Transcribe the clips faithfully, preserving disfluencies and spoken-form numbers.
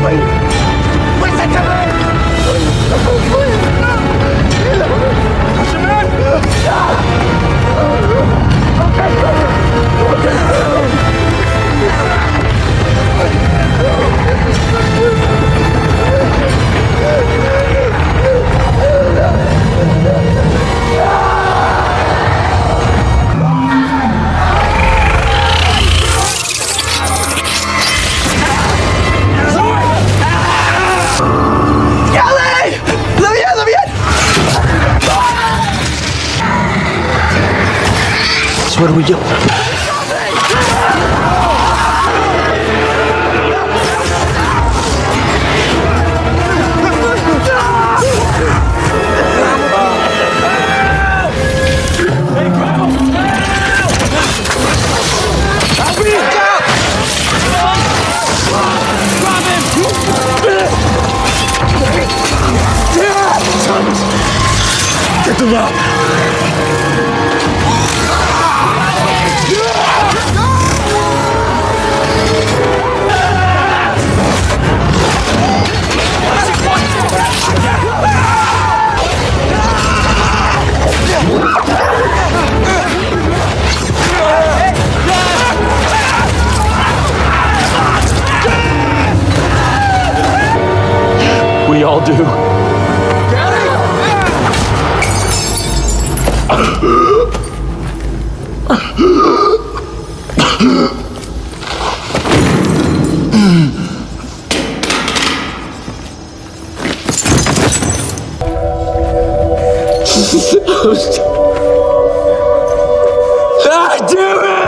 Listen to me! So what do we do? Get them out! We all do. Ah, damn it!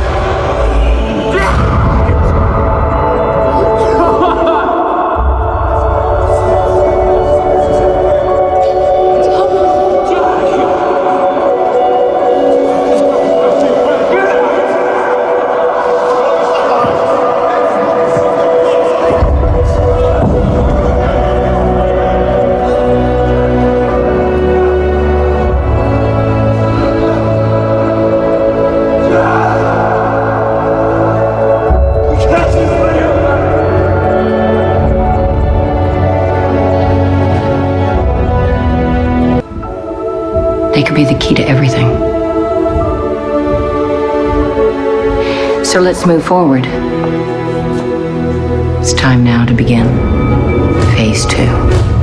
They could be the key to everything. So let's move forward. It's time now to begin phase two.